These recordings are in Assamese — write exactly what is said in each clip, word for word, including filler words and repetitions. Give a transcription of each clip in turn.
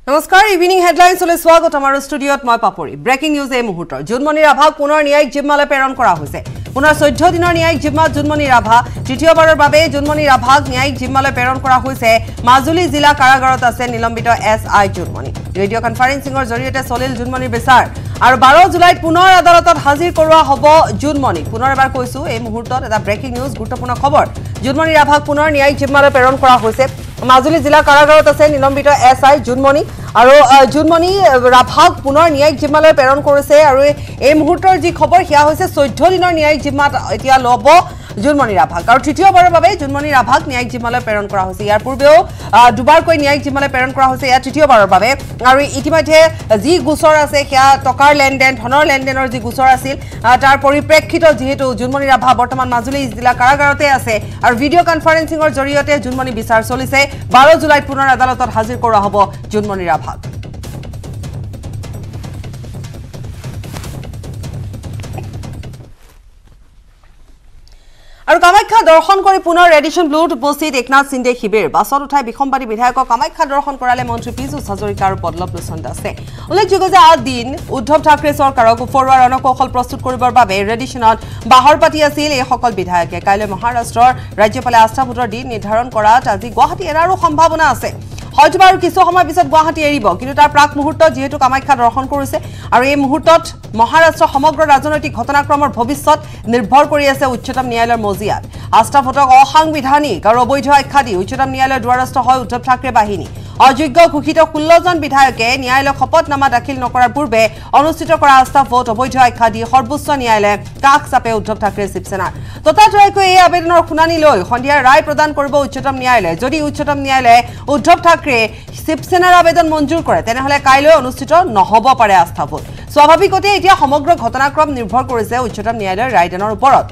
নমস্কাৰ ইভিনিং হেডলাইন্স লৈ স্বাগত আমাৰ ষ্টুডিঅত মই পাপৰি ব্ৰেকিং নিউজ এই মুহূৰ্তৰ জুনমনি ৰাভাক পুনৰ ন্যায়িক জিম্মালৈ প্ৰেৰণ কৰা হৈছে পুনৰ চৈধ্য দিনৰ ন্যায়িক জিম্মাত জুনমনি ৰাভা তৃতীয়বাৰৰ বাবে জুনমনি ৰাভাক ন্যায়িক জিম্মালৈ প্ৰেৰণ কৰা হৈছে মাজুলী জিলা কাৰাগাৰত আছে নিলম্বিত এছ আই জুনমনি ৰেডিঅ' কনফাৰেন্সিংৰ জৰিয়তে চলিল জুনমনিৰ বিচাৰ আৰু বাৰ জুলাইত পুনৰ আদালতত হাজিৰ কৰোৱা হ'ব জুনমনি পুনৰ এবাৰ কৈছো এই মুহূৰ্তত এটা ব্ৰেকিং নিউজ গুৰুত্বপূৰ্ণ খবৰ জুনমনি ৰাভাক পুনৰ ন্যায়িক জিম্মালৈ প্ৰেৰণ কৰা হৈছে মাজুলী জিলা কাৰাগাৰত আছে নিলম্বিত এছ আই জুনমনি আৰু জুনমনি ৰাভাক পুনৰ ন্যায়িক জিম্মালৈ প্ৰেৰণ কৰিছে আৰু এই মুহূৰ্তৰ যি খবৰ হিয়া হৈছে চৈধ্য দিনৰ ন্যায়িক জিম্মাত এতিয়া ল'ব জুনমনি ৰাভাক আৰু তৃতীয়বাৰৰ বাবে জুনমনি ৰাভাক ন্যায়িক জিম্মালৈ প্ৰেৰণ কৰা হৈছে ইয়াৰ পূৰ্বেও দুবাৰকৈ ন্যায়িক জিম্মালৈ প্ৰেৰণ কৰা হৈছে ইয়াৰ তৃতীয়বাৰৰ বাবে আৰু ইতিমধ্যে যি গোচৰ আছে সেয়া টকাৰ লেনদেন ধনৰ লেনদেনৰ যি গোচৰ আছিল তাৰ পৰিপ্ৰেক্ষিতত যিহেতু জুনমনি ৰাভা বৰ্তমান মাজুলী জিলা কাৰাগাৰতে আছে আৰু ভিডিঅ' কনফাৰেন্সিংৰ জৰিয়তে জুনমনি বিচাৰ চলিছে বাৰ জুলাইত পুনৰ আদালতত হাজিৰ কৰা হ'ব জুনমনি ৰাভাক আৰু কামাখ্যা দৰ্শন কৰি পুনৰ ৰেডিশ্যন ব্লুত উপস্থিত একনাথ সিন্ধে শিবিৰ বাছত উঠাই বিসম্বাদী বিধায়কক কামাখ্যা দৰ্শন কৰালে মন্ত্ৰী পীযুষ হাজৰিকা আৰু পল্লৱ লোচন দাসে উল্লেখযোগ্য যে আদিন উদ্ধৱ ঠাকৰে চৰকাৰক উফৰুৱা ৰণকৌশল প্ৰস্তুত কৰিবৰ বাবে ৰেডিশ্যনত বাহৰ পাতি আছিল এই সকল বিধায়কে কাইলৈ মহাৰাষ্ট্ৰৰ ৰাজ্যপালে আস্থা ভোটৰ দিন নিৰ্ধাৰণ কৰাত আজি গুৱাহাটী এৰাৰো সম্ভাৱনা আছে হয়তো বাৰু কিছু সময় পিছত গুৱাহাটী এৰিব কিন্তু তাৰ প্ৰাক মুহূৰ্তত যেহেতু কামাখ্যা দৰ্শন কৰিছে আৰু এই মুহূৰ্তত মহাৰাষ্ট্ৰ সমগ্ৰ ৰাজনৈতিক ঘটনাক্ৰমৰ ভৱিষ্যত নিৰ্ভৰ কৰি আছে উচ্চতম ন্যায়ালয়ৰ মজিয়াত আস্থা ভোটক অসাংবিধানিক আৰু অবৈধ আখ্যা দি উচ্চতম ন্যায়ালয়ৰ দুৱাৰস্থ হয় উদ্ধৱ ঠাকৰে বাহিনী অযোগ্য ঘোষিত ষোল্ল জন বিধায়কে ন্যায়ালয়ক শপতনামা দাখিল নকৰাৰ পূৰ্বে অনুষ্ঠিত কৰা আস্থা ভোট অবৈধ আখ্যা দি সৰ্বোচ্চ ন্যায়ালয়ে কাষ চাপে উদ্ধৱ ঠাকৰে শিৱসেনাৰ ততাতৈয়াকৈ এই আবেদনৰ শুনানি লৈ সন্ধিয়া ৰায় প্ৰদান কৰিব উচ্চতম ন্যায়ালয়ে যদি উচ্চতম ন্যায়ালয়ে উদ্ধৱ ঠাকৰে শিৱসেনাৰ আবেদন মঞ্জুৰ কৰে তেনেহলে কাইলৈ অনুষ্ঠিত নহব পাৰে আস্থা ভোট স্বাভাৱিকতে এতিয়া সমগ্ৰ ঘটনাক্ৰম নিৰ্ভৰ কৰিছে উচ্চতম ন্যায়ালয়ৰ ৰায়দানৰ ওপৰত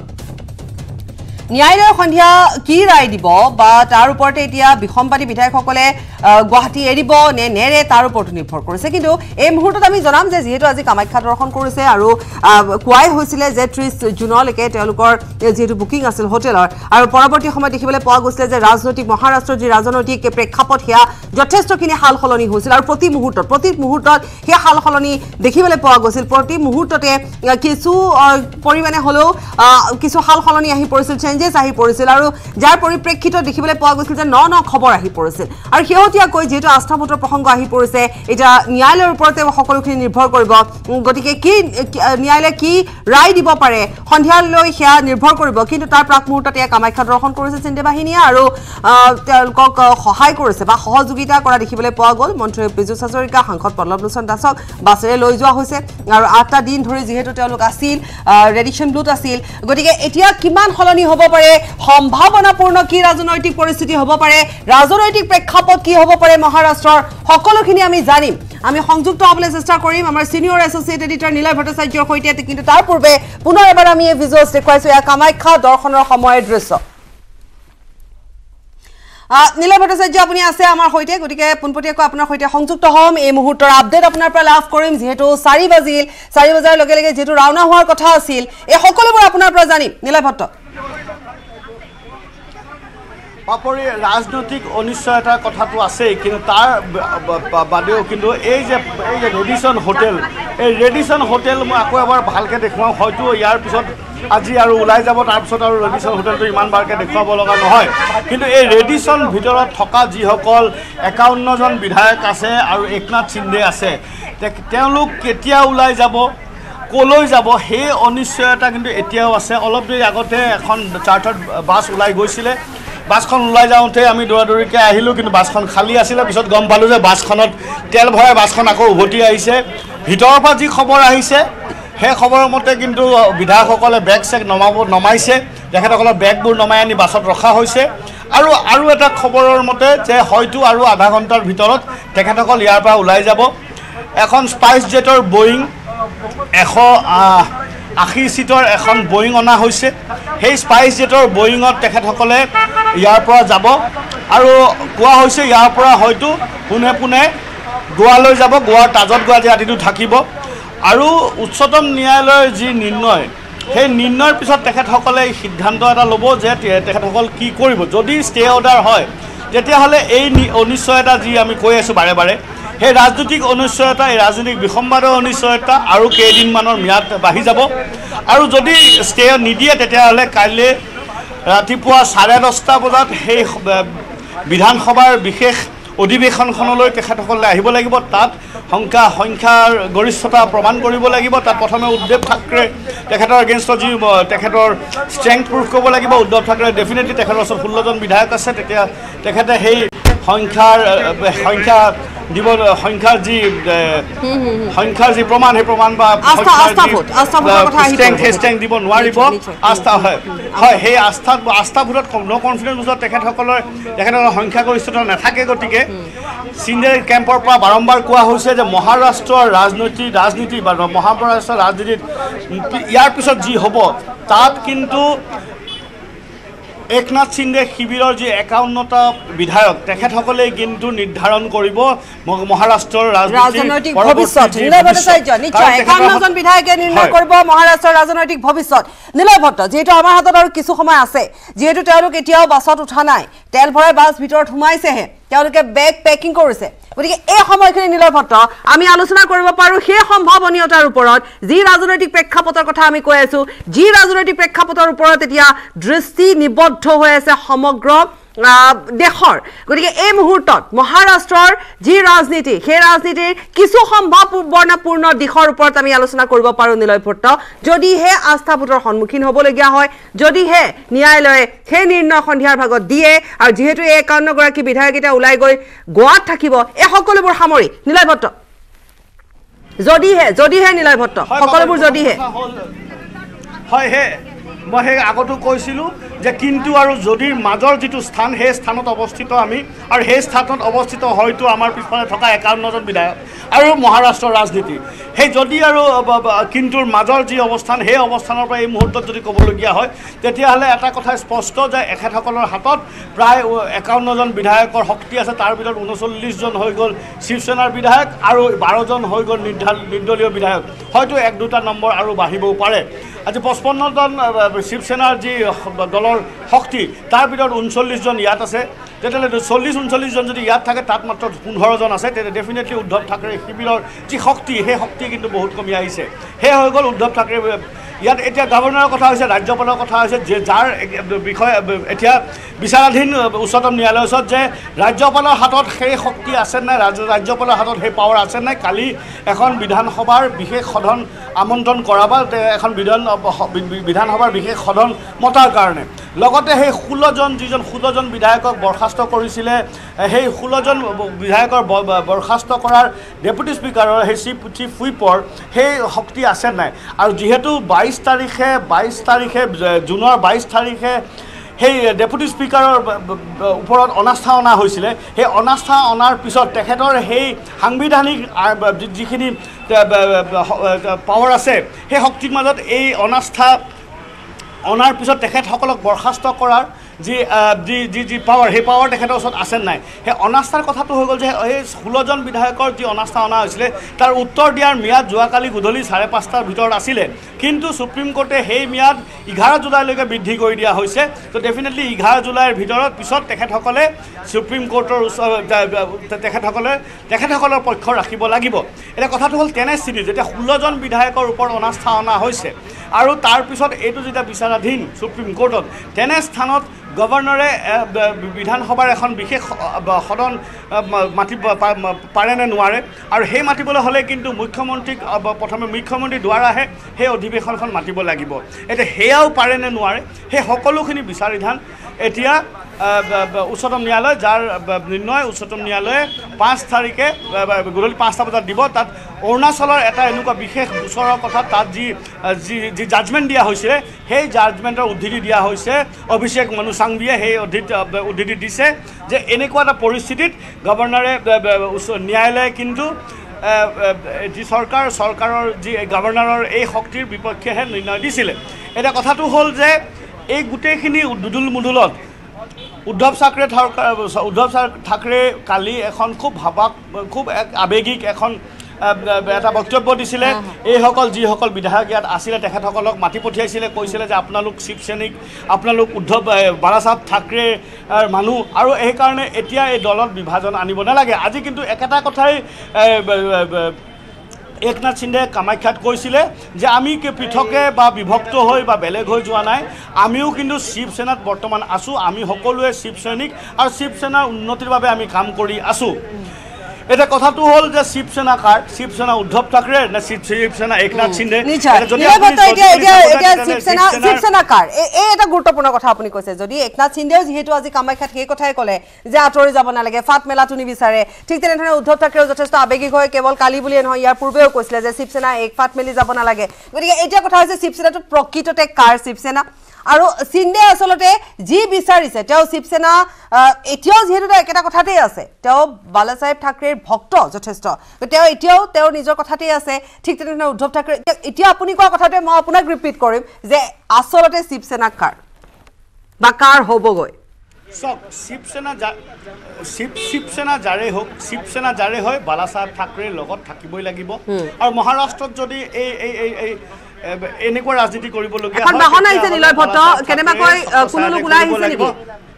ন্যায়ালয়ে সন্ধিয়া কি ৰায় দিব বা তাৰ ওপৰতে এতিয়া বিসম্বাদী বিধায়কসকলে গুৱাহাটী এৰিব নে নেৰে তাৰ ওপৰত নিৰ্ভৰ কৰিছে কিন্তু এই মুহূৰ্তত আমি জনাম যে যেহেতু আজি কামাখ্যা দৰ্শন কৰিছে আৰু কোৱাই হৈছিলে যে ত্ৰিশ জুনলৈকে তেওঁলোকৰ যেহেতু বুকিং আছিল হোটেলৰ আৰু পৰৱৰ্তী সময়ত দেখিবলৈ পোৱা গৈছিলে যে ৰাজনৈতিক মহাৰাষ্ট্ৰৰ যি ৰাজনৈতিক প্ৰেক্ষাপট সেয়া যথেষ্টখিনি হাল সলনি হৈছিল আৰু প্ৰতি মুহূৰ্তত প্ৰতি মুহূৰ্তত সেই হাল সলনি দেখিবলৈ পোৱা গৈছিল প্ৰতি মুহূৰ্ততে কিছু পৰিমাণে হ'লেও কিছু হাল সলনি আহি পৰিছিল চেঞ্জেছ আহি পৰিছিল আৰু যাৰ পৰিপ্ৰেক্ষিতত দেখিবলৈ পোৱা গৈছিল যে ন ন খবৰ আহি পৰিছিল আৰু শেহতীয়াকৈ যেহেতু আস্থা ভোটৰ প্ৰসংগ আহি পৰিছে এতিয়া ন্যায়ালয়ৰ ওপৰতে সকলোখিনি নিৰ্ভৰ কৰিব গতিকে কি ন্যায়ালয়ে কি ৰায় দিব পাৰে সন্ধিয়ালৈ সেয়া নিৰ্ভৰ কৰিব কিন্তু তাৰ প্ৰাক মুহূৰ্ততে কামাখ্যা দৰ্শন কৰিছে সিন্ধে বাহিনীয়ে আৰু তেওঁলোকক সহায় কৰিছে বা সহযোগিতা কৰা দেখিবলৈ পোৱা গ'ল মন্ত্ৰী পীযুষ হাজৰিকা সাংসদ পল্লৱ লোচন দাসক বাছেৰে লৈ যোৱা হৈছে আৰু আঠটা দিন ধৰি যিহেতু তেওঁলোক আছিল ৰেডিশ্যন ব্লুত আছিল গতিকে এতিয়া কিমান সলনি হ'ব পাৰে সম্ভাৱনাপূৰ্ণ কি ৰাজনৈতিক পৰিস্থিতি হ'ব পাৰে ৰাজনৈতিক প্ৰেক্ষাপট কি হ'ব পাৰে মহাৰাষ্ট্ৰৰ সকলোখিনি আমি জানিম আমি সংযুক্ত হ'বলৈ চেষ্টা কৰিম আমাৰ সিনিয়ৰ এছ'চিয়েট এডিটৰ নীলয় ভট্টাচাৰ্যৰ সৈতে কিন্তু তাৰ পূৰ্বে পুনৰ এবাৰ আমি এই ভিজুৱেলছ দেখুৱাইছো এয়া কামাখ্যা দৰ্শনৰ সময়ৰ দৃশ্য নীলয় ভট্টাচাৰ্য আপুনি আছে আমাৰ সৈতে গতিকে পোনপটীয়াকৈ আপোনাৰ সৈতে সংযুক্ত হ'ম এই মুহূৰ্তৰ আপডেট আপোনাৰ পৰা লাভ কৰিম যিহেতু চাৰি বাজিল চাৰি বজাৰ লগে লগে যিহেতু ৰাওনা হোৱাৰ কথা আছিল এই সকলোবোৰ আপোনাৰ পৰা জানিম নীলয় ভট্ট পাপৰি ৰাজনৈতিক অনিশ্চয়তাৰ কথাটো আছেই কিন্তু তাৰ বাদেও কিন্তু এই যে এই যে ৰেডিশ্যন হোটেল এই ৰেডিশ্যন হোটেল মই আকৌ এবাৰ ভালকৈ দেখুৱাওঁ হয়তো ইয়াৰ পিছত আজি আৰু ওলাই যাব তাৰপিছত আৰু ৰেডিশ্যন হোটেলটো ইমান বাৰকৈ দেখুৱাব লগা নহয় কিন্তু এই ৰেডিশ্যন ভিতৰত থকা যিসকল একাৱন্নজন বিধায়ক আছে আৰু একনাথ সিন্ধে আছে তেওঁলোক কেতিয়া ওলাই যাব কলৈ যাব সেই অনিশ্চয়তা কিন্তু এতিয়াও আছে অলপ দেৰি আগতে এখন চাৰ্টাৰ্ড বাছ ওলাই গৈছিলে বাছখন ওলাই যাওঁতে আমি দৌৰা দৌৰিকৈ আহিলোঁ কিন্তু বাছখন খালী আছিলে পিছত গম পালোঁ যে বাছখনত তেল ভৰাই বাছখন আকৌ উভতি আহিছে ভিতৰৰ পৰা যি খবৰ আহিছে সেই খবৰৰ মতে কিন্তু বিধায়কসকলে বেগ চেগ নমাব নমাইছে তেখেতসকলৰ বেগবোৰ নমাই আনি বাছত ৰখা হৈছে আৰু আৰু এটা খবৰৰ মতে যে হয়তো আৰু আধা ঘণ্টাৰ ভিতৰত তেখেতসকল ইয়াৰ পৰা ওলাই যাব এখন স্পাইচ জেটৰ বয়িং এশ আশী চিটৰ এখন বয়িং অনা হৈছে সেই স্পাইচ জেটৰ বয়িঙত তেখেতসকলে ইয়াৰ পৰা যাব আৰু কোৱা হৈছে ইয়াৰ পৰা হয়তো পোনে পোনে গোৱালৈ যাব গোৱাৰ তাজত গোৱা যে ৰাতিটো থাকিব আৰু উচ্চতম ন্যায়ালয়ৰ যি নিৰ্ণয় সেই নিৰ্ণয়ৰ পিছত তেখেতসকলে সিদ্ধান্ত এটা ল'ব যে তেখেতসকল কি কৰিব যদি ষ্টে অৰ্ডাৰ হয় তেতিয়াহ'লে এই অনিশ্চয়তা যি আমি কৈ আছোঁ বাৰে বাৰে সেই ৰাজনৈতিক অনিশ্চয়তা এই ৰাজনৈতিক বিসম্বাদৰ অনিশ্চয়তা আৰু কেইদিনমানৰ ম্যাদ বাঢ়ি যাব আৰু যদি ষ্টে নিদিয়ে তেতিয়াহ'লে কাইলৈ ৰাতিপুৱা চাৰে দহটা বজাত সেই বিধানসভাৰ বিশেষ অধিৱেশনখনলৈ তেখেতসকলে আহিব লাগিব তাত সংখ্যা সংখ্যাৰ গৰিষ্ঠতা প্ৰমাণ কৰিব লাগিব তাত প্ৰথমে উদ্ধৱ ঠাকৰে তেখেতৰ এগেইনষ্টত যি তেখেতৰ ষ্ট্ৰেংথ প্ৰুফ কৰিব লাগিব উদ্ধৱ ঠাকৰে ডেফিনেটলি তেখেতৰ ওচৰত ষোল্লজন বিধায়ক আছে তেতিয়া তেখেতে সেই সংখ্যাৰ সংখ্যা দিব সংখ্যাৰ যি সংখ্যাৰ যি প্ৰমাণ সেই প্ৰমাণ বা ষ্ট্ৰেংথ দিব নোৱাৰিব আস্থা হয় হয় সেই আস্থা আস্থা ভোটত ন' কনফিডেন্স ভোটত তেখেতসকলৰ তেখেতসকলৰ সংখ্যাগৰিষ্ঠতা নাথাকে গতিকে সিন্ধে কেম্পৰ পৰা বাৰম্বাৰ কোৱা হৈছে যে মহাৰাষ্ট্ৰৰ ৰাজনৈতিক ৰাজনীতি বা মহাৰাষ্ট্ৰৰ ৰাজনীতিত ইয়াৰ পিছত যি হ'ব তাত কিন্তু একনাথ সিন্ধে শিবিৰৰ যি একাৱন্নটা বিধায়ক তেখেতসকলে কিন্তু নিৰ্ধাৰণ কৰিব মহাৰাষ্ট্ৰৰ ৰাজনৈতিক ভৱিষ্যত একাৱন্নজন বিধায়কে নিৰ্ণয় কৰিব মহাৰাষ্ট্ৰৰ ৰাজনৈতিক ভৱিষ্যত নিলয় ভট্ট যিহেতু আমাৰ হাতত আৰু কিছু সময় আছে যিহেতু তেওঁলোক এতিয়াও বাছত উঠা নাই তেল ভৰাই বাছ ভিতৰত সোমাইছেহে তেওঁলোকে বেগ পেকিং কৰিছে গতিকে এই সময়খিনি নিলয় ভট্ট আমি আলোচনা কৰিব পাৰোঁ সেই সম্ভাৱনীয়তাৰ ওপৰত যি ৰাজনৈতিক প্ৰেক্ষাপটৰ কথা আমি কৈ আছোঁ যি ৰাজনৈতিক প্ৰেক্ষাপটৰ ওপৰত এতিয়া দৃষ্টি নিবদ্ধ হৈ আছে সমগ্ৰ দেশৰ গতিকে এই মুহূৰ্তত মহাৰাষ্ট্ৰৰ যি ৰাজনীতি সেই ৰাজনীতিৰ কিছু সম্ভাৱনাপূৰ্ণ দিশৰ ওপৰত আমি আলোচনা কৰিব পাৰোঁ নিলয় ভট্ট যদিহে আস্থা ভোটৰ সন্মুখীন হ'বলগীয়া হয় যদিহে ন্যায়ালয়ে সেই নিৰ্ণয় সন্ধিয়াৰ ভাগত দিয়ে আৰু যিহেতু এই একাৱন্নগৰাকী বিধায়ক এতিয়া ওলাই গৈ গোৱাত থাকিব এই সকলোবোৰ সামৰি নিলয় ভট্ট যদিহে যদিহে নিলয় ভট্ট সকলোবোৰ যদিহে হয় হে মই সেই আগতো কৈছিলোঁ যে কিন্তু আৰু যদিৰ মাজৰ যিটো স্থান সেই স্থানত অৱস্থিত আমি আৰু সেই স্থানত অৱস্থিত হয়তো আমাৰ পিছফালে থকা একাৱন্নজন বিধায়ক আৰু মহাৰাষ্ট্ৰৰ ৰাজনীতি সেই যদি আৰু কিন্তুৰ মাজৰ যি অৱস্থান সেই অৱস্থানৰ পৰা এই মুহূৰ্তত যদি ক'বলগীয়া হয় তেতিয়াহ'লে এটা কথা স্পষ্ট যে এখেতসকলৰ হাতত প্ৰায় একাৱন্নজন বিধায়কৰ শক্তি আছে তাৰ ভিতৰত ঊনচল্লিছজন হৈ গ'ল শিৱসেনাৰ বিধায়ক আৰু বাৰজন হৈ গ'ল নিৰ্দলীয় বিধায়ক হয়তো এক দুটা নম্বৰ আৰু বাঢ়িবও পাৰে আজি পঁচপন্নজন শিৱসেনাৰ যি দলৰ শক্তি তাৰ ভিতৰত ঊনচল্লিছজন ইয়াত আছে তেতিয়াহ'লে চল্লিছ ঊনচল্লিছজন যদি ইয়াত থাকে তাত মাত্ৰ পোন্ধৰজন আছে তেতিয়া ডেফিনেটলি উদ্ধৱ ঠাকৰে শিবিৰৰ যি শক্তি সেই শক্তি কিন্তু বহুত কমি আহিছে সেয়া হৈ গ'ল উদ্ধৱ ঠাকৰে ইয়াত এতিয়া গভৰ্ণৰৰ কথা হৈছে ৰাজ্যপালৰ কথা হৈছে যে যাৰ বিষয়ে এতিয়া বিচাৰাধীন উচ্চতম ন্যায়ালয়ৰ ওচৰত যে ৰাজ্যপালৰ হাতত সেই শক্তি আছে নাই ৰাজ্যপালৰ হাতত সেই পাৱাৰ আছে নাই কালি এখন বিধানসভাৰ বিশেষ সদন আমন্ত্ৰণ কৰা বা এখন বিধান বিধানসভাৰ বিশেষ সদন মতাৰ কাৰণে লগতে সেই ষোল্লজন যিজন ষোল্লজন বিধায়কক বৰ্খাস্ত কৰিছিলে সেই ষোল্লজন বিধায়কৰ বৰ্খাস্ত কৰাৰ ডেপুটি স্পীকাৰৰ সেই চিফ চিফ হুইপৰ সেই শক্তি আছে নাই আৰু যিহেতু বাইছ তাৰিখে বাইছ তাৰিখে জুনৰ বাইছ তাৰিখে সেই ডেপুটি স্পীকাৰৰ ওপৰত অনাস্থা অনা হৈছিলে সেই অনাস্থা অনাৰ পিছত তেখেতৰ সেই সাংবিধানিক যিখিনি পাৱাৰ আছে সেই শক্তিৰ মাজত এই অনাস্থা অনাৰ পিছত তেখেতসকলক বৰ্খাস্ত কৰাৰ যি যি যি যি পাৱাৰ সেই পাৱাৰ তেখেতৰ ওচৰত আছে নাই সেই অনাস্থাৰ কথাটো হৈ গ'ল যে এই ষোল্লজন বিধায়কৰ যি অনাস্থা অনা হৈছিলে তাৰ উত্তৰ দিয়াৰ ম্যাদ যোৱাকালি গধূলি চাৰে পাঁচটাৰ ভিতৰত আছিলে কিন্তু সুপ্ৰিম কোৰ্টে সেই ম্যাদ এঘাৰ জুলাইলৈকে বৃদ্ধি কৰি দিয়া হৈছে তো ডেফিনেটলি এঘাৰ জুলাইৰ ভিতৰত পিছত তেখেতসকলে সুপ্ৰিম কোৰ্টৰ তেখেতসকলে তেখেতসকলৰ পক্ষ ৰাখিব লাগিব এতিয়া কথাটো হ'ল তেনে স্থিতি যেতিয়া ষোল্লজন বিধায়কৰ ওপৰত অনাস্থা অনা হৈছে আৰু তাৰপিছত এইটো যেতিয়া বিচাৰাধীন সুপ্ৰিম কোৰ্টত তেনে স্থানত গভৰ্ণৰে বিধানসভাৰ এখন বিশেষ সদন মাতিব পাৰে নে নোৱাৰে আৰু সেই মাতিবলৈ হ'লে কিন্তু মুখ্যমন্ত্ৰীক প্ৰথমে মুখ্যমন্ত্ৰী দ্বাৰাহে সেই অধিৱেশনখন মাতিব লাগিব এতিয়া সেয়াও পাৰে নে নোৱাৰে সেই সকলোখিনি বিচাৰাধীন এতিয়া উচ্চতম ন্যায়ালয় যাৰ নিৰ্ণয় উচ্চতম ন্যায়ালয়ে পাঁচ তাৰিখে গধূলি পাঁচটা বজাত দিব তাত অৰুণাচলৰ এটা এনেকুৱা বিশেষ গোচৰৰ কথা তাত যি যি জাজমেণ্ট দিয়া হৈছিলে সেই জাজমেণ্টৰ উদ্ধৃতি দিয়া হৈছে অভিষেক মনু সাংভিয়ে সেই উদ্ধৃতি দিছে যে এনেকুৱা এটা পৰিস্থিতিত গভৰ্ণৰে ন্যায়ালয়ে কিন্তু যি চৰকাৰ চৰকাৰৰ যি গভৰ্ণৰৰ এই শক্তিৰ বিপক্ষেহে নিৰ্ণয় দিছিলে এটা কথাটো হ'ল যে এই গোটেইখিনি দুদুল মুদুলত উদ্ধৱ ঠাকৰে উদ্ধৱ ঠাকৰে কালি এখন খুব ভাবাক খুব এক আৱেগিক এখন এটা বক্তব্য দিছিলে এইসকল যিসকল বিধায়ক ইয়াত আছিলে তেখেতসকলক মাতি পঠিয়াইছিলে কৈছিলে যে আপোনালোক শিৱসেনিক আপোনালোক উদ্ধৱ বালাচাহেব ঠাকৰেৰ মানুহ আৰু সেইকাৰণে এতিয়া এই দলত বিভাজন আনিব নালাগে আজি কিন্তু একেটা কথাই একনাথ সিন্ধে কামাখ্যাত কৈছিলে যে আমি পৃথকে বা বিভক্ত হৈ বা বেলেগ হৈ যোৱা নাই আমিও কিন্তু শিৱসেনাত বৰ্তমান আছো আমি সকলোৱে শিৱসৈনিক আৰু শিৱসেনাৰ উন্নতিৰ বাবে আমি কাম কৰি আছো এটা কথাটো হল যে শিৱসেনা কাৰ শিৱসেনা উদ্ধৱ ঠাকৰে না শিৱসেনা একনাথ সিন্ধে যদি শিৱসেনা শিৱসেনা কাৰ এই এটা গুৰুত্বপূৰ্ণ কথা আপুনি কৈছে যদি একনাথ সিন্ধেও যিহেতু আজি কামাখ্যাত সেই কথাই ক'লে যে আঁতৰি যাব নালাগে ফাট মেলাটো নিবিচাৰে ঠিক তেনেধৰণে উদ্ধৱ ঠাকৰেও যথেষ্ট আৱেগিক হয় কেৱল কালি বুলিয়ে নহয় ইয়াৰ পূৰ্বেও কৈছিলে যে শিৱসেনা এক ফাট মেলি যাব নালাগে গতিকে এতিয়া কথা হৈছে শিৱসেনাটো প্ৰকৃততে কাৰ শিৱসেনা আৰু সিন্ধে আসলতে যি বিচাৰিছে তেওঁ শিৱসেনা এতিয়াও যেহেতু একেটা কথাতেই আছে তেওঁ বালাচাহেব ঠাকৰেৰ ভক্ত যথেষ্ট তেওঁ এতিয়াও তেওঁৰ নিজৰ কথাতেই আছে ঠিক তেনেধৰণে উদ্ধৱ ঠাকৰে এতিয়া আপুনি কোৱা কথাতে মই আপোনাক ৰিপিট কৰিম যে আসলতে শিৱসেনা কাৰ বা কাৰ হ'বগৈ সব শিৱসেনা শিৱসেনা যাৰে হোক শিৱসেনা যাৰে হয় বালাচাহেব ঠাকৰেৰ লগত থাকিবই লাগিব আৰু মহাৰাষ্ট্ৰত যদি এই এই এই এনেকুৱা ৰাজনীতি কৰিবলগীয়া এখন বাহন আহিছে নিলয় ভট্ট কেনেবাকৈ কোনো লোক ওলাই আহিছে নেকি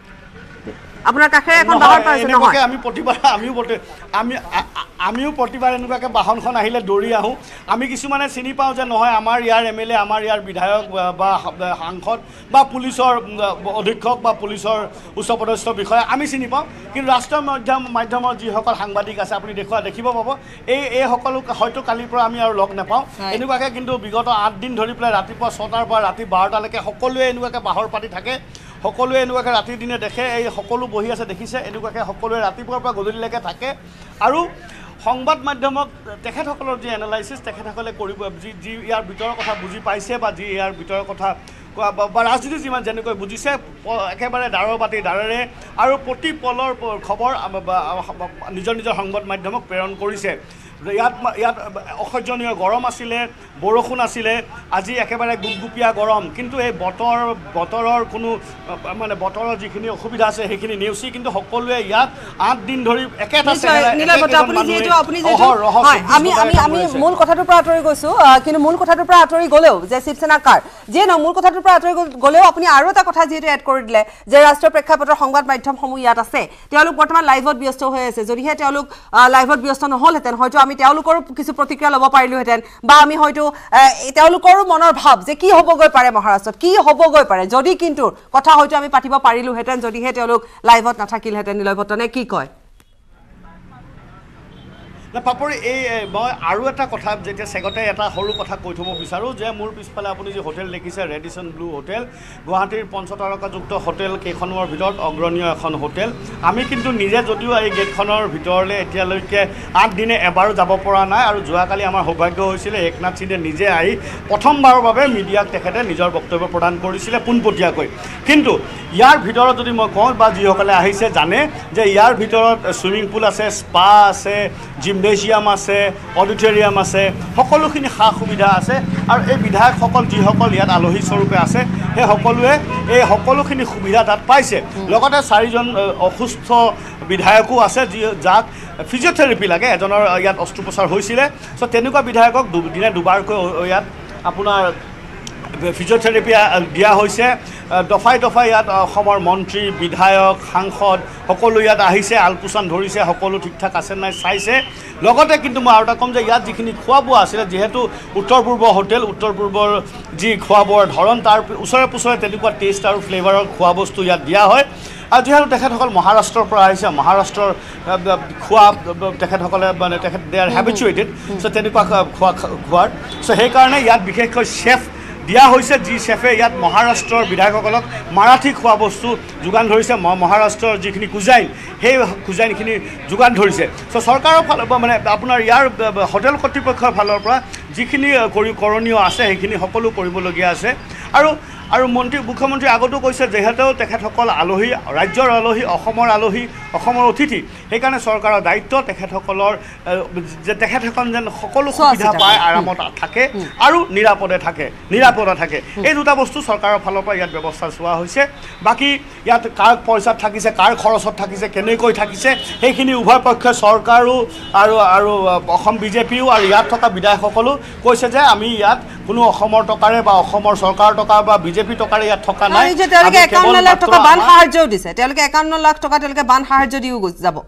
আপোনাৰ কাষে এখন বাহন পাইছে নহয় আমি প্ৰতিবাৰ আমিও আমি আমিও প্ৰতিবাৰ এনেকুৱাকৈ বাহনখন আহিলে দৌৰি আহোঁ আমি কিছুমানে চিনি পাওঁ যে নহয় আমাৰ ইয়াৰ এম এল এ আমাৰ ইয়াৰ বিধায়ক বা সাংসদ বা পুলিচৰ অধীক্ষক বা পুলিচৰ উচ্চপদস্থ বিষয়া আমি চিনি পাওঁ কিন্তু ৰাষ্ট্ৰীয় মাধ্যম মাধ্যমৰ যিসকল সাংবাদিক আছে আপুনি দেখুৱা দেখিব পাব এই এই সকলো হয়তো কালিৰ পৰা আমি আৰু লগ নাপাওঁ এনেকুৱাকৈ কিন্তু বিগত আঠ দিন ধৰি পেলাই ৰাতিপুৱা ছটাৰ পৰা ৰাতি বাৰটালৈকে সকলোৱে এনেকুৱাকৈ বাহৰ পাতি থাকে সকলোৱে এনেকুৱাকৈ ৰাতিৰ দিনে দেখে এই সকলো বহি আছে দেখিছে এনেকুৱাকৈ সকলোৱে ৰাতিপুৱাৰ পৰা গধূলিলৈকে থাকে আৰু সংবাদ মাধ্যমক তেখেতসকলৰ যি এনালাইচিছ তেখেতসকলে কৰিব যি যি ইয়াৰ ভিতৰৰ কথা বুজি পাইছে বা যি ইয়াৰ ভিতৰৰ কথা বা ৰাজনীতি যিমান যেনেকৈ বুজিছে একেবাৰে দাঁৰৰ বাতি দাঁৰেৰে আৰু প্ৰতি পলৰ খবৰ নিজৰ নিজৰ সংবাদ মাধ্যমক প্ৰেৰণ কৰিছে ইয়াত ইয়াত অসহ্যনীয় গৰম আছিলে বৰষুণ আছিলে আজি একেবাৰে গুপগুপীয়া গৰম কিন্তু এই বতৰ বতৰৰ কোনো মানে বতৰৰ যিখিনি অসুবিধা আছে সেইখিনি নেওচি কিন্তু সকলোৱে ইয়াত আঠ দিন ধৰি একেটা আমি আমি আমি মূল কথাটোৰ পৰা আঁতৰি গৈছোঁ কিন্তু মূল কথাটোৰ পৰা আঁতৰি গ'লেও যে শিৱসেনা কাৰ যিয়ে নহয় মূল কথাটোৰ পৰা আঁতৰি গ'লেও আপুনি আৰু এটা কথা যিহেতু এড কৰি দিলে যে ৰাষ্ট্ৰীয় প্ৰেক্ষাপটৰ সংবাদ মাধ্যমসমূহ ইয়াত আছে তেওঁলোক বৰ্তমান লাইভত ব্যস্ত হৈ আছে যদিহে তেওঁলোক লাইভত ব্যস্ত নহ'লহেঁতেন হয়তো আমি তেওঁলোকৰো কিছু প্ৰতিক্ৰিয়া ল'ব পাৰিলোহেঁতেন বা আমি হয়তো তেওঁলোকৰো মনৰ ভাৱ যে কি হ'বগৈ পাৰে মহাৰাষ্ট্ৰত কি হ'বগৈ পাৰে যদি কিন্তু কথা হয়তো আমি পাতিব পাৰিলোহেঁতেন যদিহে তেওঁলোক লাইভত নাথাকিলহেঁতেন নিলয় ভট্টনে কি কয় না পাপৰি এই মই আৰু এটা কথা যেতিয়া চেগতে এটা সৰু কথা কৈ থ'ব বিচাৰোঁ যে মোৰ পিছফালে আপুনি যি হোটেল দেখিছে ৰেডিছন ব্লু হোটেল গুৱাহাটীৰ পঞ্চতাৰকাযুক্ত হোটেল কেইখনৰ ভিতৰত অগ্ৰণীয় এখন হোটেল আমি কিন্তু নিজে যদিও এই গেটখনৰ ভিতৰলৈ এতিয়ালৈকে আঠ দিনে এবাৰো যাব পৰা নাই আৰু যোৱাকালি আমাৰ সৌভাগ্য হৈছিলে একনাথ সিন্ধে নিজে আহি প্ৰথমবাৰৰ বাবে মিডিয়াক তেখেতে নিজৰ বক্তব্য প্ৰদান কৰিছিলে পোনপটীয়াকৈ কিন্তু ইয়াৰ ভিতৰত যদি মই কওঁ বা যিসকলে আহিছে জানে যে ইয়াৰ ভিতৰত ছুইমিং পুল আছে স্পা আছে জিমনেজিয়াম আছে অডিটৰিয়াম আছে সকলোখিনি সা সুবিধা আছে আৰু এই বিধায়কসকল যিসকল ইয়াত আলহী স্বৰূপে আছে সেই সকলোৱে এই সকলোখিনি সুবিধা তাত পাইছে লগতে চাৰিজন অসুস্থ বিধায়কো আছে যি যাক ফিজিঅ'থেৰাপি লাগে এজনৰ ইয়াত অস্ত্ৰোপচাৰ হৈছিলে চ' তেনেকুৱা বিধায়কক দুদিনে দুবাৰকৈ ইয়াত আপোনাৰ ফিজিঅ'থেৰাপি দিয়া হৈছে দফাই দফাই ইয়াত অসমৰ মন্ত্ৰী বিধায়ক সাংসদ সকলো ইয়াত আহিছে আলপোচান ধৰিছে সকলো ঠিক ঠাক আছে নাই চাইছে লগতে কিন্তু মই আৰু এটা ক'ম যে ইয়াত যিখিনি খোৱা বোৱা আছিলে যিহেতু উত্তৰ পূৰ্বৰ হোটেল উত্তৰ পূৰ্বৰ যি খোৱা বোৱাৰ ধৰণ তাৰ ওচৰে পুচৰে তেনেকুৱা টেষ্ট আৰু ফ্লেভাৰৰ খোৱা বস্তু ইয়াত দিয়া হয় আৰু যিহেতু তেখেতসকল মহাৰাষ্ট্ৰৰ পৰা আহিছে মহাৰাষ্ট্ৰৰ খোৱা তেখেতসকলে মানে তেখেত দে আৰ হেবিচুৱেটেড চ' তেনেকুৱা খোৱা খোৱাৰ চ' সেইকাৰণে ইয়াত বিশেষকৈ চেফ দিয়া হৈছে যি চেফে ইয়াত মহাৰাষ্ট্ৰৰ বিধায়কসকলক মাৰাঠী খোৱা বস্তু যোগান ধৰিছে মহাৰাষ্ট্ৰৰ যিখিনি কুজাইন সেই কুজাইনখিনি যোগান ধৰিছে চ' চৰকাৰৰ ফালৰ পৰা মানে আপোনাৰ ইয়াৰ হোটেল কৰ্তৃপক্ষৰ ফালৰ পৰা যিখিনি কৰি কৰণীয় আছে সেইখিনি সকলো কৰিবলগীয়া আছে আৰু আৰু মন্ত্ৰী মুখ্যমন্ত্ৰী আগতো কৈছে যেহেতু তেখেতসকল আলহী ৰাজ্যৰ আলহী অসমৰ আলহী অসমৰ অতিথি সেইকাৰণে চৰকাৰৰ দায়িত্ব তেখেতসকলৰ যে তেখেতসকল যেন সকলো সুবিধা পায় আৰামত থাকে আৰু নিৰাপদে থাকে নিৰাপদে থাকে এই দুটা বস্তু চৰকাৰৰ ফালৰ পৰা ইয়াত ব্যৱস্থা চোৱা হৈছে বাকী ইয়াত কাৰ পইচাত থাকিছে কাৰ খৰচত থাকিছে কেনেকৈ থাকিছে সেইখিনি উভয় পক্ষে চৰকাৰো আৰু আৰু অসম বিজেপিও আৰু ইয়াত থকা বিধায়কসকলো কৈছে যে আমি ইয়াত কোনো অসমৰ টকাৰে বা অসমৰ চৰকাৰৰ টকা বা বিজেপি টকাৰে ইয়াত থকা নাই তেওঁলোকে একাৱন্ন লাখ টকা বান সাহায্যও দিছে তেওঁলোকে একাৱন্ন লাখ টকা তেওঁলোকে বান সাহায্য দিও যাব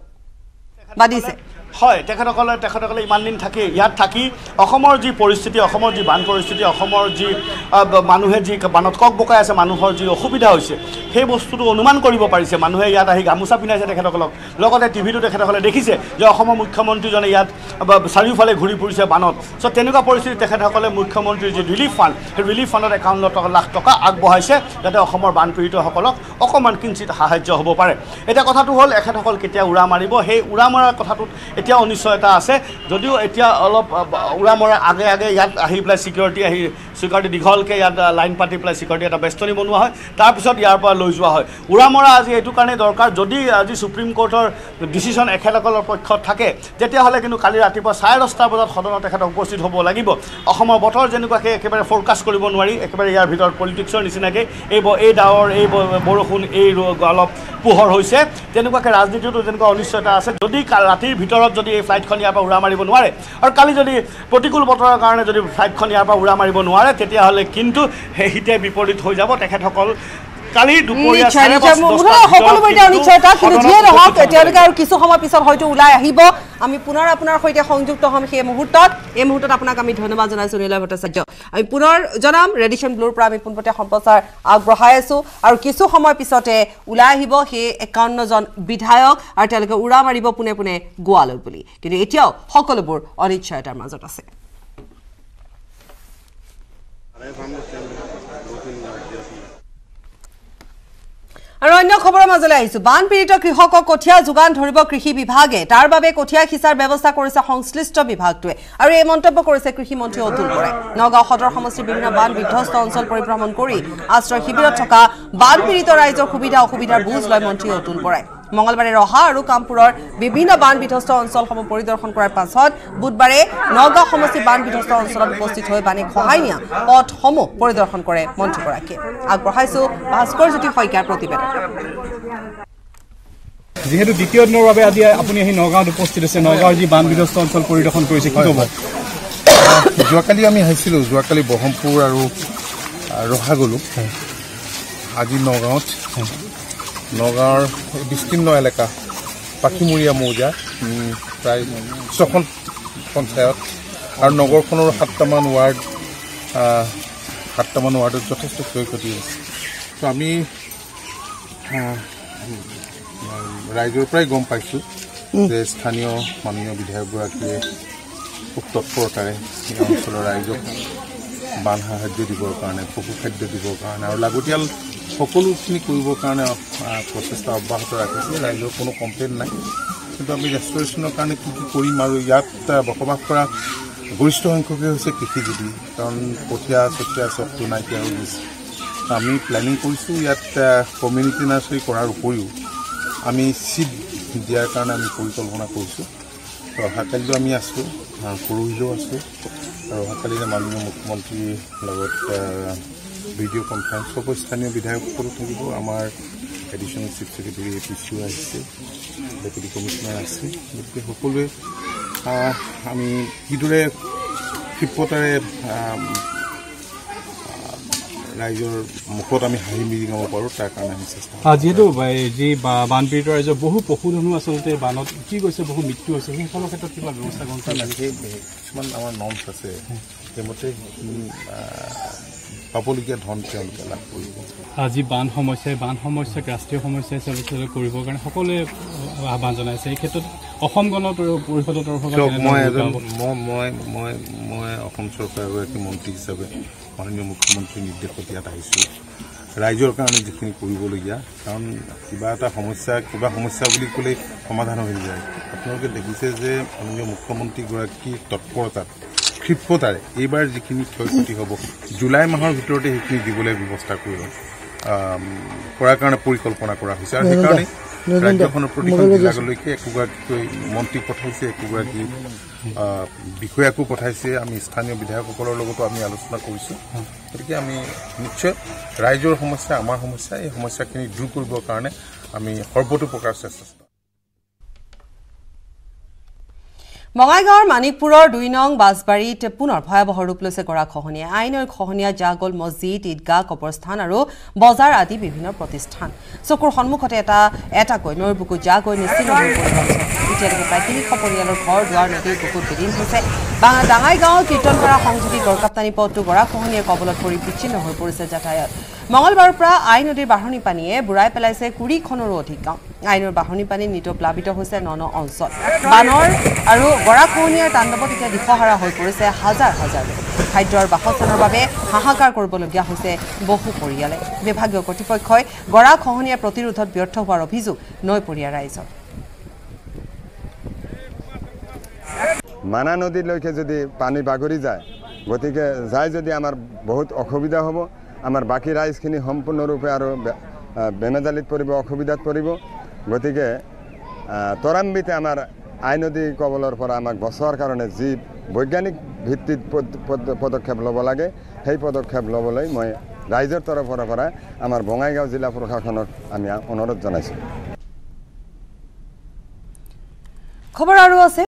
বা দিছে হয় তেখেতসকলে তেখেতসকলে ইমান দিন থাকি ইয়াত থাকি অসমৰ যি পৰিস্থিতি অসমৰ যি বান পৰিস্থিতি অসমৰ যি মানুহে যি বানত কক বকাই আছে মানুহৰ যি অসুবিধা হৈছে সেই বস্তুটো অনুমান কৰিব পাৰিছে মানুহে ইয়াত আহি গামোচা পিন্ধাইছে তেখেতসকলক লগতে টিভিটো তেখেতসকলে দেখিছে যে অসমৰ মুখ্যমন্ত্ৰীজনে ইয়াত চাৰিওফালে ঘূৰি ফুৰিছে বানত চ' তেনেকুৱা পৰিস্থিতি তেখেতসকলে মুখ্যমন্ত্ৰীৰ যি ৰিলিফ ফাণ্ড সেই ৰিলিফ ফাণ্ডত একাৱন্ন লাখ টকা আগবঢ়াইছে যাতে অসমৰ বানপীড়িতসকলক অকণমান কিঞ্চিত সাহায্য হ'ব পাৰে এতিয়া কথাটো হ'ল এখেতসকল কেতিয়া উৰা মাৰিব সেই উৰা মৰাৰ কথাটোত এতিয়া অনিশ্চয়তা আছে যদিও এতিয়া অলপ উৰা মৰাৰ আগে আগে ইয়াত আহি পেলাই ছিকিউৰিটি আহি ছিকিউৰিটি দীঘলকৈ ইয়াত লাইন পাতি পেলাই ছিকিউৰিটি এটা বেষ্টনী বনোৱা হয় তাৰপিছত ইয়াৰ পৰা লৈ যোৱা হয় উৰা মৰা আজি এইটো কাৰণে দৰকাৰ যদি আজি সুপ্ৰিম কোৰ্টৰ ডিচিশ্যন এখেতসকলৰ পক্ষত থাকে তেতিয়াহ'লে কিন্তু কালি ৰাতিপুৱা চাৰে দহটা বজাত সদনত তেখেতক উপস্থিত হ'ব লাগিব অসমৰ বতৰ যেনেকুৱাকৈ একেবাৰে ফ'ৰকাষ্ট কৰিব নোৱাৰি একেবাৰে ইয়াৰ ভিতৰত পলিটিক্সৰ নিচিনাকৈ এই এই ডাৱৰ এই বৰষুণ এই অলপ পোহৰ হৈছে তেনেকুৱাকৈ ৰাজনীতিতো যেনেকুৱা অনিশ্চয়তা আছে যদি ৰাতিৰ ভিতৰত যদি এই ফ্লাইটখন ইয়াৰ পৰা উৰা মাৰিব নোৱাৰে আৰু কালি যদি প্ৰতিকূল বতৰৰ কাৰণে যদি ফ্লাইটখন ইয়াৰ পৰা উৰা মাৰিব নোৱাৰে তেতিয়াহ'লে কিন্তু সেই হিতে বিপৰীত হৈ যাব তেখেতসকল কালি দুপৰীয়া সকলোবোৰ এতিয়া অনিশ্চয়তা কিন্তু যিয়ে নহওক তেওঁলোকে আৰু কিছু সময় পিছত হয়তো ওলাই আহিব আমি পুনৰ আপোনাৰ সৈতে সংযুক্ত হ'ম সেই মুহূৰ্তত এই মুহূৰ্তত আপোনাক আমি ধন্যবাদ জনাইছোঁ নীলয় ভট্টাচাৰ্য আমি পুনৰ জনাম ৰেডিশ্যন ব্লুৰ পৰা আমি পোনপটীয়া সম্প্ৰচাৰ আগবঢ়াই আছোঁ আৰু কিছু সময় পিছতে ওলাই আহিব সেই একাৱন্নজন বিধায়ক আৰু তেওঁলোকে উৰা মাৰিব পোনে পোনে গোৱালৈ বুলি কিন্তু এতিয়াও সকলোবোৰ অনিশ্চয়তাৰ মাজত আছে আৰু অন্য খবৰৰ মাজলৈ আহিছো বানপীড়িত কৃষকক কঠীয়া যোগান ধৰিব কৃষি বিভাগে তাৰ বাবে কঠীয়া সিঁচাৰ ব্যৱস্থা কৰিছে সংশ্লিষ্ট বিভাগটোৱে আৰু এই মন্তব্য কৰিছে কৃষি মন্ত্ৰী অতুল বৰাই নগাঁও সদৰ সমষ্টিৰ বিভিন্ন বান বিধ্বস্ত অঞ্চল পৰিভ্ৰমণ কৰি আশ্ৰয় শিবিৰত থকা বানপীড়িত ৰাইজৰ সুবিধা অসুবিধাৰ বুজ লয় মন্ত্ৰী অতুল বৰাই মঙলবাৰে ৰহা আৰু কামপুৰৰ বিভিন্ন বান বিধ্বস্ত অঞ্চলসমূহ পৰিদৰ্শন কৰাৰ পাছত বুধবাৰে নগাঁও সমষ্টি বান বিধ্বস্ত অঞ্চলত উপস্থিত হৈ বানীক সহায় নিয়া পথসমূহ পৰিদৰ্শন কৰে মন্ত্ৰীগৰাকীয়ে আগবঢ়াইছো ভাস্কৰ জ্যোতি শইকীয়াৰ প্ৰতিবেদন যেহেতু দ্বিতীয় দিনৰ বাবে আজি আপুনি আহি নগাঁৱত উপস্থিত আছে নগাঁৱৰ যি বান বিধ্বস্ত অঞ্চল পৰিদৰ্শন কৰিছে কি ক'ব যোৱাকালি আমি আহিছিলোঁ যোৱাকালি ব্ৰহ্মপুৰ আৰু ৰহা গ'লোঁ আজি নগাঁৱত নগাঁৱৰ বিস্তীৰ্ণ এলেকা পাখিমূৰীয়া মৌজা প্ৰায় ছখন পঞ্চায়ত আৰু নগৰখনৰ সাতটামান ৱাৰ্ড সাতটামান ৱাৰ্ডত যথেষ্ট ক্ষয় ক্ষতি হৈছে তো আমি ৰাইজৰ পৰাই গম পাইছোঁ যে স্থানীয় মাননীয় বিধায়কগৰাকীয়ে খুব তৎপৰতাৰে এই অঞ্চলৰ ৰাইজক বান সাহায্য দিবৰ কাৰণে পশু খাদ্য দিবৰ কাৰণে আৰু লাগতিয়াল সকলোখিনি কৰিবৰ কাৰণে প্ৰচেষ্টা অব্যাহত ৰাখিছে ৰাইজৰ কোনো কমপ্লেইন নাই কিন্তু আমি ৰেষ্টৰেশ্যনৰ কাৰণে কি কি কৰিম আৰু ইয়াত বসবাস কৰা গৰিষ্ঠ সংখ্যকে হৈছে কৃষিজীৱী কাৰণ কঠীয়া চঠীয়া চবটো নাইকিয়া হৈ গৈছে আমি প্লেনিং কৰিছোঁ ইয়াত কমিউনিটি নাৰ্চাৰী কৰাৰ উপৰিও আমি চিড দিয়াৰ কাৰণে আমি পৰিকল্পনা কৰিছোঁ তো অহাকালিও আমি আছোঁ পৰহিলেও আছোঁ আৰু অহাকালিৰে মাননীয় মুখ্যমন্ত্ৰীৰ লগত ভিডিঅ' কনফাৰেন্স সব স্থানীয় বিধায়কসকলো থাকিব আমাৰ additional chief secretary A P চিও আহিছে ডেপুটি কমিশ্যনাৰ আছে গতিকে সকলোৱে আমি কিদৰে ক্ষিপ্ৰতাৰে ৰাইজৰ মুখত আমি হাঁহি মিৰিঙাব পাৰোঁ তাৰ কাৰণে আমি চেষ্টা যিহেতু যি বানপীড়িত ৰাইজৰ বহু পশুধনো আচলতে বানত কি গৈছে বহু মৃত্যু হৈছে সেইসকলৰ ক্ষেত্ৰত কিবা ব্যৱস্থা গ্ৰহণ কৰা নাই কিছুমান আমাৰ নৰ্মছ আছে সেইমতে পাবলগীয়া ধন তেওঁলোকে লাভ কৰিব আজি বান সমস্যাই বান সমস্যাক ৰাষ্ট্ৰীয় সমস্যাই হিচাপে কৰিবৰ কাৰণে সকলোৱে আহ্বান জনাইছে এই ক্ষেত্ৰত অসম গণ পৰিষদৰ তৰফৰ মই এজন মই মই মই মই অসম চৰকাৰৰ এগৰাকী মন্ত্ৰী হিচাপে মাননীয় মুখ্যমন্ত্ৰীৰ নিৰ্দেশত ইয়াত আহিছোঁ ৰাইজৰ কাৰণে যিখিনি কৰিবলগীয়া কাৰণ কিবা এটা সমস্যা কিবা সমস্যা বুলি ক'লে সমাধান হৈ যায় আপোনালোকে দেখিছে যে মাননীয় মুখ্যমন্ত্ৰীগৰাকীৰ তৎপৰতাত ক্ষিপ্ৰতাৰে এইবাৰ যিখিনি ক্ষয়ক্ষতি হ'ব জুলাই মাহৰ ভিতৰতে সেইখিনি দিবলৈ ব্যৱস্থা কৰিব কৰাৰ কাৰণে পৰিকল্পনা কৰা হৈছে আৰু সেইকাৰণে ৰাজ্যখনৰ প্ৰতিখন জিলালৈকে একোগৰাকীকৈ মন্ত্ৰী পঠাইছে একোগৰাকী বিষয়াকো পঠাইছে আমি স্থানীয় বিধায়কসকলৰ লগতো আমি আলোচনা কৰিছোঁ গতিকে আমি নিশ্চয় ৰাইজৰ সমস্যা আমাৰ সমস্যা এই সমস্যাখিনি দূৰ কৰিবৰ কাৰণে আমি সৰ্বতোপ্ৰকাৰ চেষ্টা বঙাইগাঁৱৰ মানিকপুৰৰ দুই নং বাছবাৰীত পুনৰ ভয়াৱহ ৰূপ লৈছে গৰাখহনীয়া আইনৰ খহনীয়া জাগল মছজিদ ঈদগাহ কবৰস্থান আৰু বজাৰ আদি বিভিন্ন প্ৰতিষ্ঠান চকুৰ সন্মুখতে এটা এটাকৈ নৈৰ বুকু জাগৈ নিশ্চিন্ন হৈ পৰিছে এতিয়ালৈকে প্ৰায় তিনিশ পৰিয়ালৰ ঘৰ দুৱাৰ নদীৰ বুকুত বিলীন হৈছে ডাঙাইগাঁও কীৰ্তনপাৰা সংযোগী গড়কাপ্তানি পথটো গৰাখহনীয়াৰ কবলত পৰি বিচ্ছিন্ন হৈ পৰিছে যাতায়াত মঙলবাৰৰ পৰা আই নদীৰ বাঢ়নী পানীয়ে বুঢ়াই পেলাইছে কুৰিখনৰো অধিক গাঁও আইনৰ বাঢ়নী পানী নিতপ্লাবিত হৈছে ন ন অঞ্চল বানৰ আৰু গৰাখহনীয়াৰ তাণ্ডৱত এতিয়া দিশহাৰা হৈ পৰিছে হাজাৰ হাজাৰ খাদ্য আৰু বাসস্থানৰ বাবে হাহাকাৰ কৰিবলগীয়া হৈছে বহু পৰিয়ালে বিভাগীয় কৰ্তৃপক্ষই গৰাখহনীয়া প্ৰতিৰোধত ব্যৰ্থ হোৱাৰ অভিযোগ নৈপৰীয়া ৰাইজৰ মানা নদীলৈকে যদি পানী বাগৰি যায় গতিকে যায় যদি আমাৰ বহুত অসুবিধা হ'ব আমাৰ বাকী ৰাইজখিনি সম্পূৰ্ণৰূপে আৰু বেমেজালিত পৰিব অসুবিধাত পৰিব গতিকে ত্বৰান্বিতে আমাৰ আই নদী কবলৰ পৰা আমাক বচোৱাৰ কাৰণে যি বৈজ্ঞানিক ভিত্তিত পদক্ষেপ ল'ব লাগে সেই পদক্ষেপ ল'বলৈ মই ৰাইজৰ তৰফৰ পৰা আমাৰ বঙাইগাঁও জিলা প্ৰশাসনক আমি অনুৰোধ জনাইছোঁ খবৰ আৰু আছে